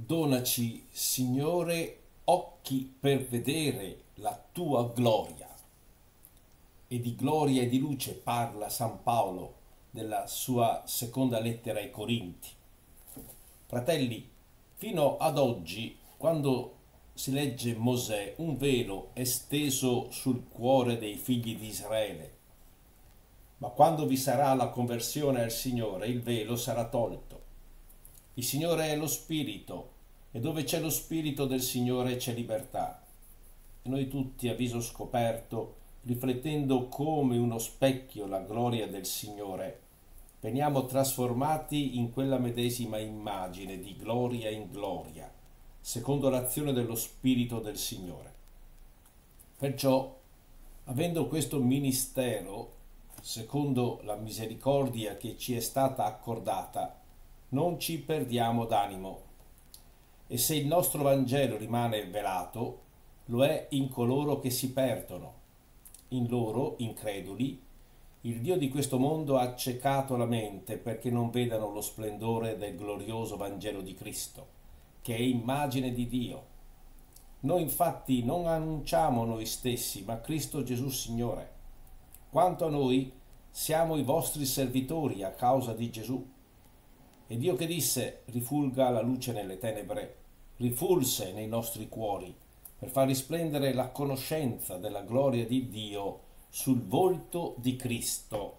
Donaci, Signore, occhi per vedere la tua gloria. E di gloria e di luce parla San Paolo nella sua seconda lettera ai Corinti. Fratelli, fino ad oggi, quando si legge Mosè, un velo è steso sul cuore dei figli di Israele, ma quando vi sarà la conversione al Signore, il velo sarà tolto. Il Signore è lo Spirito, e dove c'è lo Spirito del Signore c'è libertà. E noi tutti, a viso scoperto, riflettendo come uno specchio la gloria del Signore, veniamo trasformati in quella medesima immagine di gloria in gloria, secondo l'azione dello Spirito del Signore. Perciò, avendo questo ministero, secondo la misericordia che ci è stata accordata, non ci perdiamo d'animo. E se il nostro Vangelo rimane velato, lo è in coloro che si perdono. In loro, increduli, il Dio di questo mondo ha accecato la mente perché non vedano lo splendore del glorioso Vangelo di Cristo, che è immagine di Dio. Noi infatti non annunciamo noi stessi, ma Cristo Gesù Signore. Quanto a noi, siamo i vostri servitori a causa di Gesù. E Dio che disse, rifulga la luce nelle tenebre, rifulse nei nostri cuori, per far risplendere la conoscenza della gloria di Dio sul volto di Cristo.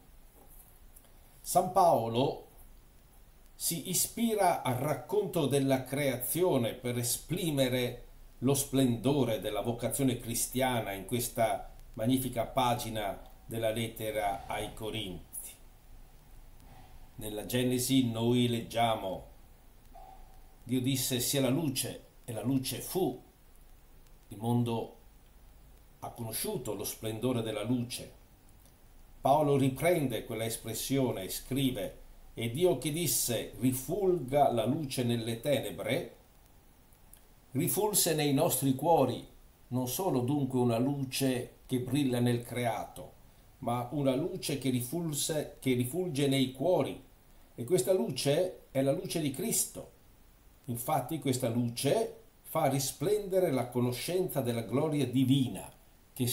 San Paolo si ispira al racconto della creazione per esprimere lo splendore della vocazione cristiana in questa magnifica pagina della lettera ai Corinti. Nella Genesi noi leggiamo: Dio disse sia la luce e la luce fu. Il mondo ha conosciuto lo splendore della luce. Paolo riprende quella espressione e scrive: e Dio che disse rifulga la luce nelle tenebre, rifulse nei nostri cuori, non solo dunque una luce che brilla nel creato, ma una luce che rifulge nei cuori. E questa luce è la luce di Cristo. Infatti questa luce fa risplendere la conoscenza della gloria divina che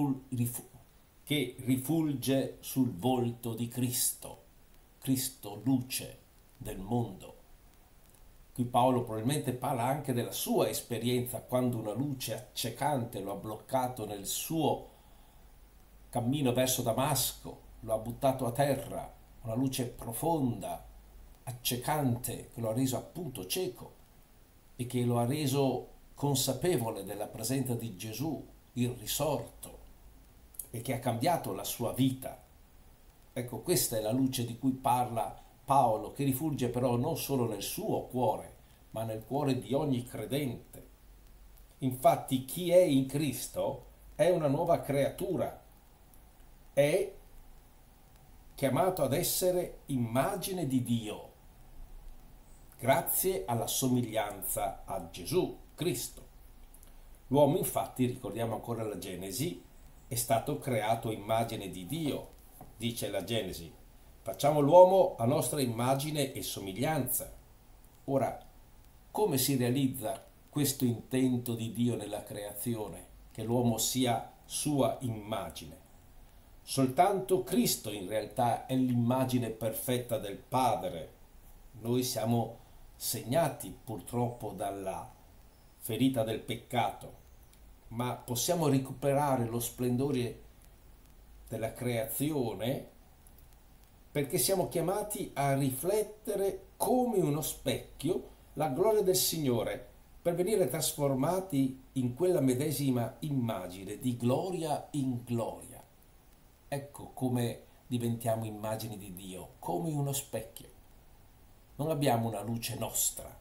rifulge sul volto di Cristo. Cristo, luce del mondo. Qui Paolo probabilmente parla anche della sua esperienza quando una luce accecante lo ha bloccato nel suo cammino verso Damasco, lo ha buttato a terra, una luce profonda, accecante, che lo ha reso appunto cieco e che lo ha reso consapevole della presenza di Gesù, il risorto, e che ha cambiato la sua vita. Ecco, questa è la luce di cui parla Paolo, che rifulge però non solo nel suo cuore, ma nel cuore di ogni credente. Infatti chi è in Cristo è una nuova creatura, è chiamato ad essere immagine di Dio, grazie alla somiglianza a Gesù Cristo. L'uomo infatti, ricordiamo ancora la Genesi, è stato creato immagine di Dio, dice la Genesi. Facciamo l'uomo a nostra immagine e somiglianza. Ora, come si realizza questo intento di Dio nella creazione, che l'uomo sia sua immagine? Soltanto Cristo in realtà è l'immagine perfetta del Padre. Noi siamo segnati purtroppo dalla ferita del peccato, ma possiamo recuperare lo splendore della creazione perché siamo chiamati a riflettere come uno specchio la gloria del Signore per venire trasformati in quella medesima immagine di gloria in gloria. Ecco come diventiamo immagini di Dio, come uno specchio. Non abbiamo una luce nostra,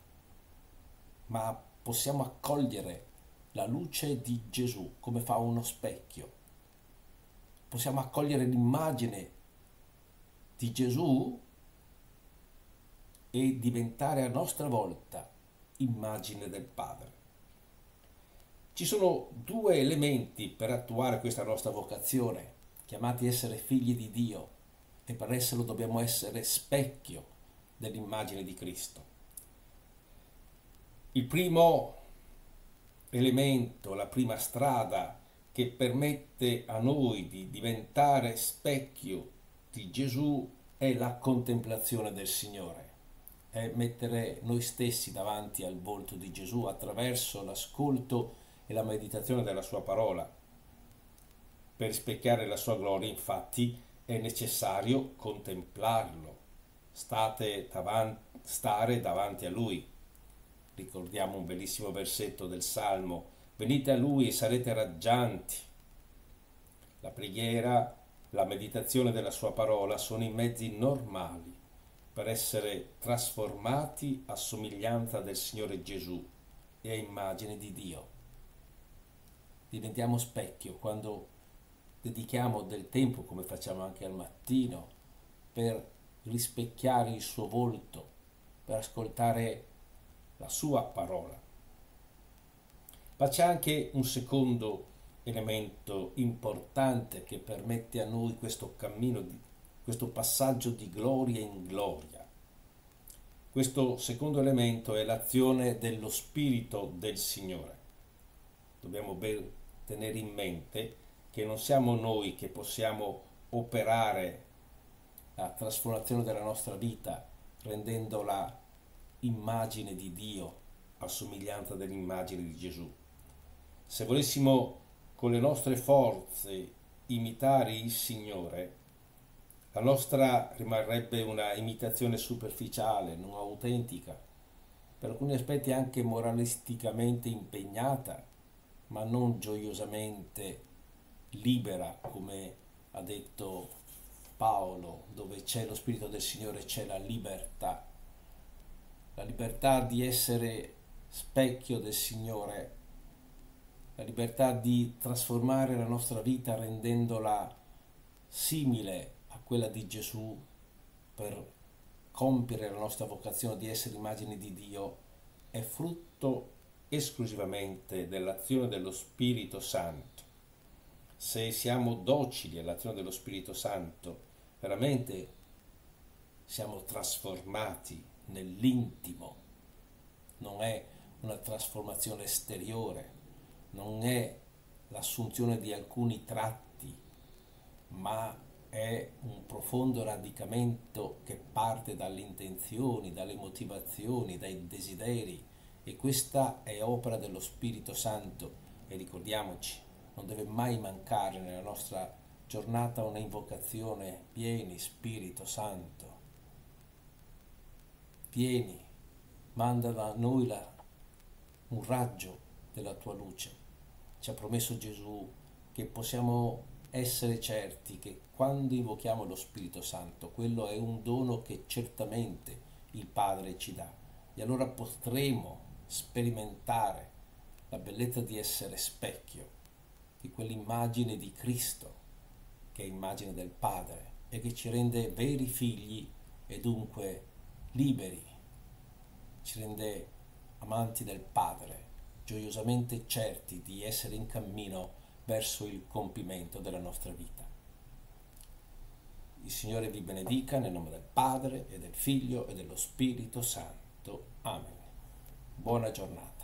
ma possiamo accogliere la luce di Gesù come fa uno specchio. Possiamo accogliere l'immagine di Gesù e diventare a nostra volta immagine del Padre. Ci sono due elementi per attuare questa nostra vocazione, chiamati a essere figli di Dio, e per esserlo dobbiamo essere specchio dell'immagine di Cristo. Il primo elemento, la prima strada che permette a noi di diventare specchio di Gesù è la contemplazione del Signore, è mettere noi stessi davanti al volto di Gesù attraverso l'ascolto e la meditazione della sua parola. Per rispecchiare la sua gloria, infatti, è necessario contemplarlo, stare davanti a Lui. Ricordiamo un bellissimo versetto del Salmo: venite a Lui e sarete raggianti. La preghiera, la meditazione della sua parola sono i mezzi normali per essere trasformati a somiglianza del Signore Gesù e a immagine di Dio. Diventiamo specchio quando dedichiamo del tempo, come facciamo anche al mattino, per rispecchiare il suo volto, per ascoltare la sua parola. Ma c'è anche un secondo elemento importante che permette a noi questo cammino, questo passaggio di gloria in gloria. Questo secondo elemento è l'azione dello Spirito del Signore. Dobbiamo ben tenere in mente che non siamo noi che possiamo operare la trasformazione della nostra vita rendendola immagine di Dio a somiglianza dell'immagine di Gesù. Se volessimo con le nostre forze imitare il Signore, la nostra rimarrebbe una imitazione superficiale, non autentica, per alcuni aspetti anche moralisticamente impegnata, ma non gioiosamente libera, come ha detto Paolo: dove c'è lo Spirito del Signore c'è la libertà di essere specchio del Signore, la libertà di trasformare la nostra vita rendendola simile a quella di Gesù per compiere la nostra vocazione di essere immagine di Dio, è frutto esclusivamente dell'azione dello Spirito Santo. Se siamo docili all'azione dello Spirito Santo, veramente siamo trasformati nell'intimo. Non è una trasformazione esteriore, non è l'assunzione di alcuni tratti, ma è un profondo radicamento che parte dalle intenzioni, dalle motivazioni, dai desideri, e questa è opera dello Spirito Santo. E ricordiamoci, non deve mai mancare nella nostra giornata una invocazione: vieni Spirito Santo, vieni, manda da noi un raggio della tua luce. Ci ha promesso Gesù che possiamo essere certi che quando invochiamo lo Spirito Santo, quello è un dono che certamente il Padre ci dà, e allora potremo sperimentare la bellezza di essere specchio di quell'immagine di Cristo che è immagine del Padre e che ci rende veri figli e dunque liberi, ci rende amanti del Padre, gioiosamente certi di essere in cammino verso il compimento della nostra vita. Il Signore vi benedica nel nome del Padre e del Figlio e dello Spirito Santo. Amen. Buona giornata.